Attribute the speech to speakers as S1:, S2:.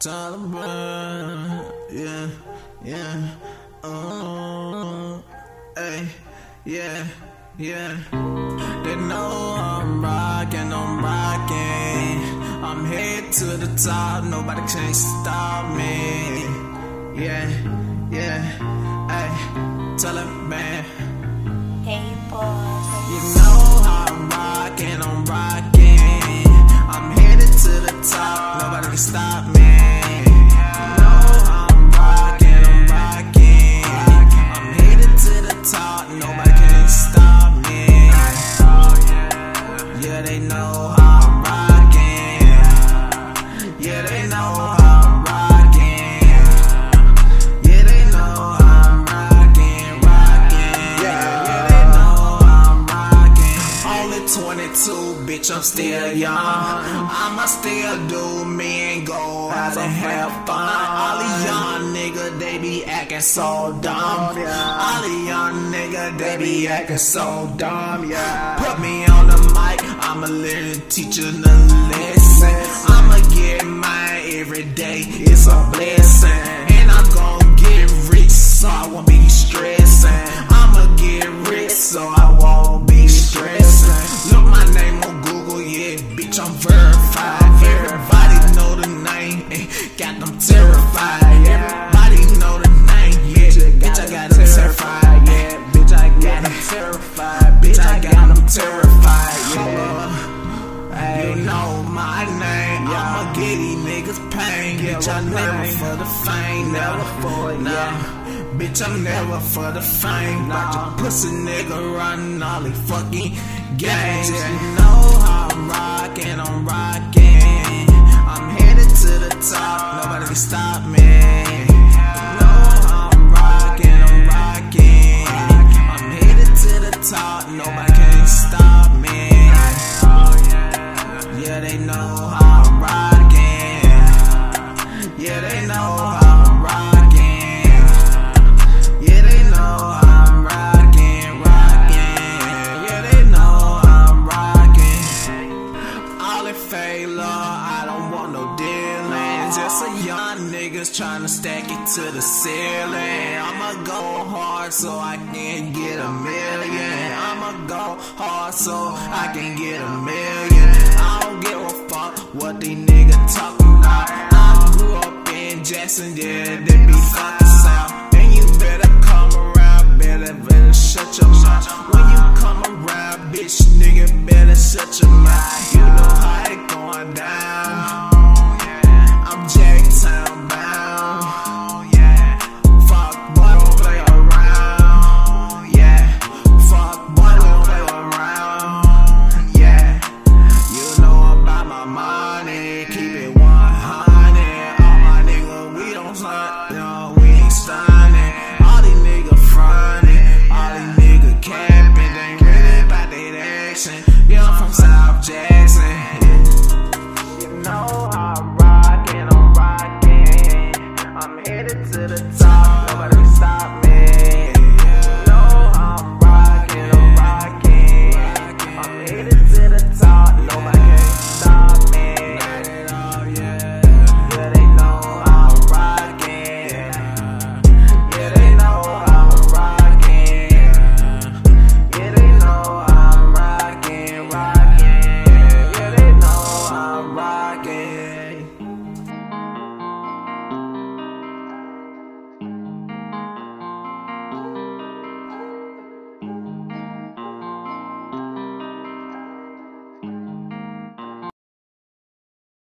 S1: Talibandz, yeah, hey, yeah. They know I'm rockin', I'm head to the top, nobody can stop me. Yeah, hey, Talibandz.
S2: Hey boss.
S1: You know how I'm rockin', I'm headed to the top, nobody can stop me. You know how I'm rockin', I'm headed to the top, nobody can stop me. Yeah, they know how I'm rockin'. Yeah, they know how I'm rockin'. Yeah, they know how I'm rockin'. Yeah, they know how I'm rockin'. Only 22, bitch, I'm still young. I'ma still do me and go out and have fun. All these young niggas, they be acting so dumb. All these young niggas, they be acting so dumb. Put me on the mic, I'ma literally teach you the lesson. I'ma get mine every day, it's a blessing. And I'm gon' get rich, so I won't be stressing. I'ma get rich, so I won't be stressing. Look my name on Google, yeah, bitch, I'm verified. Everybody know the name, got them terrified. Everybody know the name, yeah, bitch, I got them terrified. Yeah, bitch, I got them terrified. Bitch, I got them terrified. Yeah, you know my name. I'ma get these niggas pain. Bitch, I'm never for the fame. Never for it, nah. Bitch, I'm never for the fame. Watch a pussy nigga run all these fucking games. You know how I'm rockin', I'm headed to the top, nobody can stop me. You know how I'm rockin', I'm headed to the top, nobody can stop me. Yeah, they know how I'm rockin'. Yeah, they know how I'm rockin'. Yeah, they know how I'm rockin'. Yeah, they know how I'm rockin'. All in failure, I don't want no dealings. Just a young niggas tryna stack it to the ceiling. I'ma go hard so I can get a million. I'ma go hard so I can get a million. I don't give a fuck what these niggas talking about. I grew up in Jackson, yeah, they be fucking south. And you better come around, better shut your mouth. When you come around, bitch, nigga, better shut your mouth.